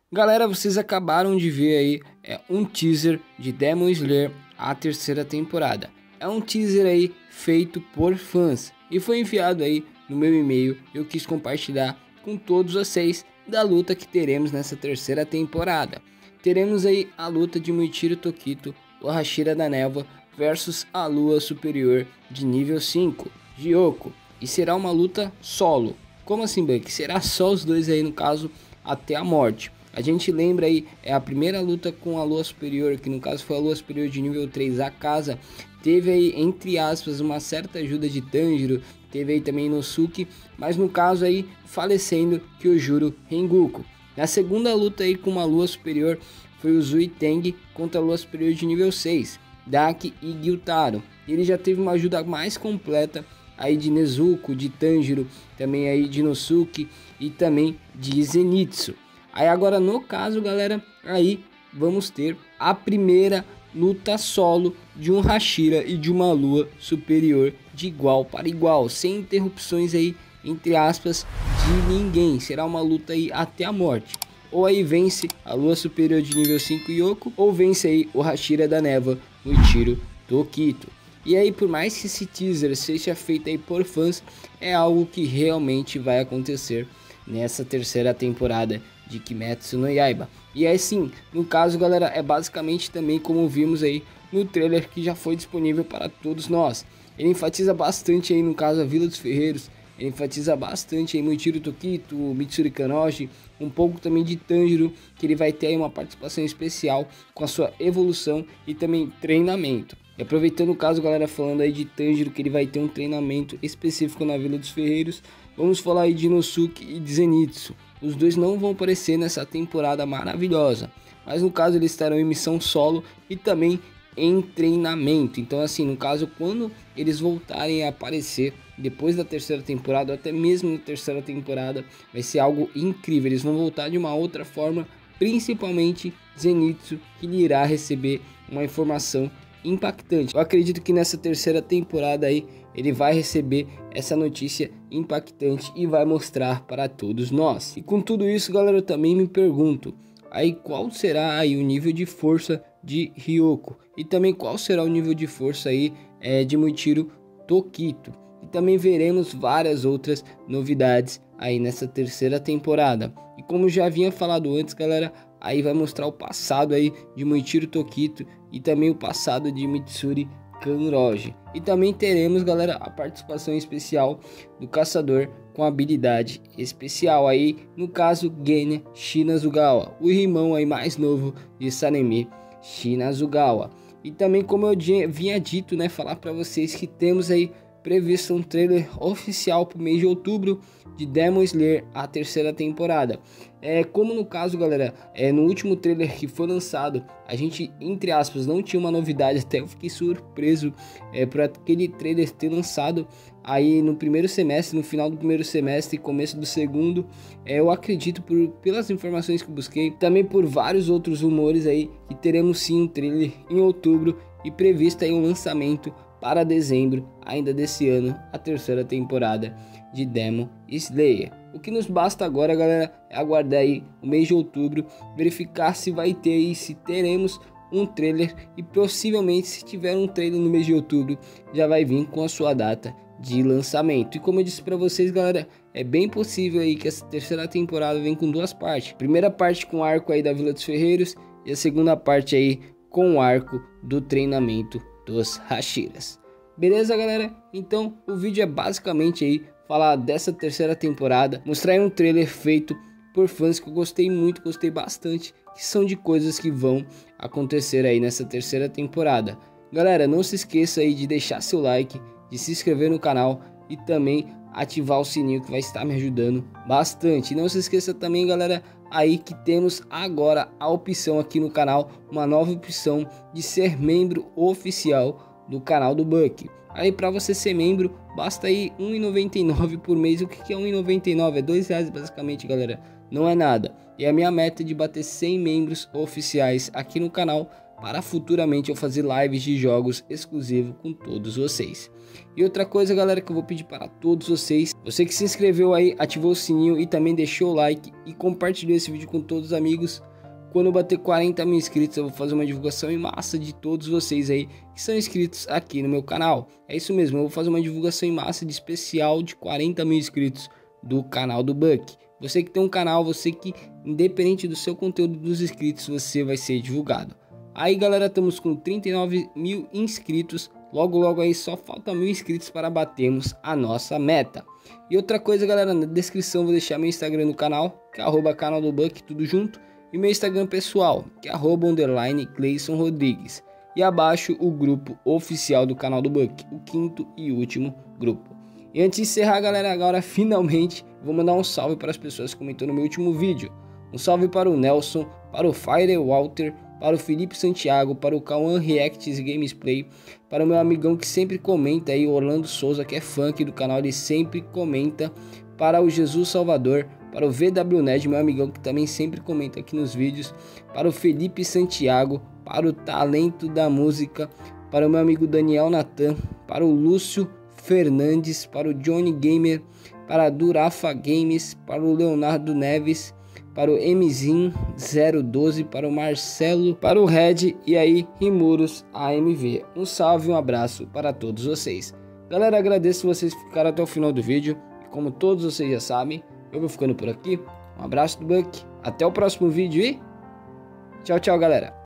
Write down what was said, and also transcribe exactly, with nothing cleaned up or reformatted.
Galera, vocês acabaram de ver aí é, um teaser de Demon Slayer, a terceira temporada. É um teaser aí feito por fãs e foi enviado aí no meu e-mail. Eu quis compartilhar com todos vocês da luta que teremos nessa terceira temporada. Teremos aí a luta de Muichiro Tokito, o Hashira da Névoa, versus a Lua Superior de nível cinco, Gyoko. E será uma luta solo. Como assim, Buck? Será só os dois aí, no caso, até a morte. A gente lembra aí, é a primeira luta com a Lua Superior, que no caso foi a Lua Superior de nível três. A casa teve aí, entre aspas, uma certa ajuda de Tanjiro, teve aí também Inosuke, mas no caso aí, falecendo Kyojuro Rengoku. Na segunda luta aí com uma Lua Superior, foi o Zuiteng contra a Lua Superior de nível seis, Daki e Gyutaro. Ele já teve uma ajuda mais completa aí de Nezuko, de Tanjiro, também aí de Inosuke e também de Zenitsu. Aí agora no caso, galera, aí vamos ter a primeira luta solo de um Hashira e de uma Lua Superior de igual para igual, sem interrupções aí, entre aspas, de ninguém. Será uma luta aí até a morte. Ou aí vence a Lua Superior de nível cinco Yoko, ou vence aí o Hashira da Névoa, Muichiro Tokito. E aí, por mais que esse teaser seja feito aí por fãs, é algo que realmente vai acontecer nessa terceira temporada de Kimetsu no Yaiba. E aí sim, no caso, galera, é basicamente também como vimos aí no trailer que já foi disponível para todos nós. Ele enfatiza bastante aí, no caso, a Vila dos Ferreiros. Ele enfatiza bastante aí Muichiro Tokito, Mitsuri Kanoji, um pouco também de Tanjiro, que ele vai ter aí uma participação especial com a sua evolução e também treinamento. E aproveitando o caso, galera, falando aí de Tanjiro, que ele vai ter um treinamento específico na Vila dos Ferreiros, vamos falar aí de Inosuke e de Zenitsu. Os dois não vão aparecer nessa temporada maravilhosa, mas no caso eles estarão em missão solo e também em treinamento. Então assim, no caso, quando eles voltarem a aparecer depois da terceira temporada, ou até mesmo na terceira temporada, vai ser algo incrível. Eles vão voltar de uma outra forma, principalmente Zenitsu, que irá receber uma informação impactante. Eu acredito que nessa terceira temporada aí ele vai receber essa notícia impactante e vai mostrar para todos nós. E com tudo isso, galera, eu também me pergunto aí qual será aí o nível de força de Ryoko e também qual será o nível de força aí é, de Muichiro Tokito. E também veremos várias outras novidades aí nessa terceira temporada. E como já havia falado antes, galera, aí vai mostrar o passado aí de Muichiro Tokito e também o passado de Mitsuri Kanroji. E também teremos, galera, a participação especial do caçador com habilidade especial aí, no caso Genya Shinazugawa, o irmão aí mais novo de Sanemi Shinazugawa. E também, como eu vinha dito, né, falar para vocês que temos aí previsto um trailer oficial para o mês de outubro de Demon Slayer, a terceira temporada. É, como no caso, galera, é, no último trailer que foi lançado, a gente, entre aspas, não tinha uma novidade, até eu fiquei surpreso é, por aquele trailer ter lançado aí no primeiro semestre, no final do primeiro semestre e começo do segundo. É, eu acredito, por, pelas informações que busquei, também por vários outros rumores aí, que teremos sim um trailer em outubro e previsto aí um lançamento para dezembro ainda desse ano, a terceira temporada de Demon Slayer. O que nos basta agora, galera, é aguardar aí o mês de outubro, verificar se vai ter e se teremos um trailer, e possivelmente, se tiver um trailer no mês de outubro, já vai vir com a sua data de lançamento. E como eu disse para vocês, galera, é bem possível aí que essa terceira temporada vem com duas partes. Primeira parte com o arco aí da Vila dos Ferreiros e a segunda parte aí com o arco do treinamento dos Hashiras. Beleza, galera? Então o vídeo é basicamente aí falar dessa terceira temporada, mostrar aí um trailer feito por fãs que eu gostei muito, gostei bastante, que são de coisas que vão acontecer aí nessa terceira temporada. Galera, não se esqueça aí de deixar seu like, de se inscrever no canal e também ativar o sininho, que vai estar me ajudando bastante. E não se esqueça também, galera, aí que temos agora a opção aqui no canal, uma nova opção de ser membro oficial do canal do Buck. Aí para você ser membro, basta aí um real e noventa e nove centavos por mês. O que é um real e noventa e nove centavos? É dois reais basicamente, galera. Não é nada. E a minha meta é de bater cem membros oficiais aqui no canal para futuramente eu fazer lives de jogos exclusivos com todos vocês. E outra coisa, galera, que eu vou pedir para todos vocês, você que se inscreveu aí, ativou o sininho e também deixou o like e compartilhou esse vídeo com todos os amigos. Quando eu bater quarenta mil inscritos, eu vou fazer uma divulgação em massa de todos vocês aí que são inscritos aqui no meu canal. É isso mesmo, eu vou fazer uma divulgação em massa de especial de quarenta mil inscritos do canal do Buck. Você que tem um canal, você que, independente do seu conteúdo dos inscritos, você vai ser divulgado. Aí, galera, estamos com trinta e nove mil inscritos. Logo, logo aí só falta mil inscritos para batermos a nossa meta. E outra coisa, galera, na descrição vou deixar meu Instagram no canal, que é arroba canal do Buck, tudo junto. E meu Instagram pessoal, que é arroba underline Cleison Rodrigues. E abaixo o grupo oficial do canal do Buck, o quinto e último grupo. E antes de encerrar, galera, agora finalmente vou mandar um salve para as pessoas que comentaram no meu último vídeo. Um salve para o Nelson, para o Fire Walter, para o Felipe Santiago, para o Cauã Reacts e Gamesplay, para o meu amigão que sempre comenta aí, Orlando Souza, que é fã aqui do canal, ele sempre comenta, para o Jesus Salvador, para o V W Ned, meu amigão que também sempre comenta aqui nos vídeos, para o Felipe Santiago, para o Talento da Música, para o meu amigo Daniel Natan, para o Lúcio Fernandes, para o Johnny Gamer, para a Durafa Games, para o Leonardo Neves, para o Mzin zero doze, para o Marcelo, para o Red e aí Rimuros A M V. Um salve e um abraço para todos vocês. Galera, agradeço vocês que ficaram até o final do vídeo. E como todos vocês já sabem, eu vou ficando por aqui. Um abraço do Buck, até o próximo vídeo e tchau, tchau, galera.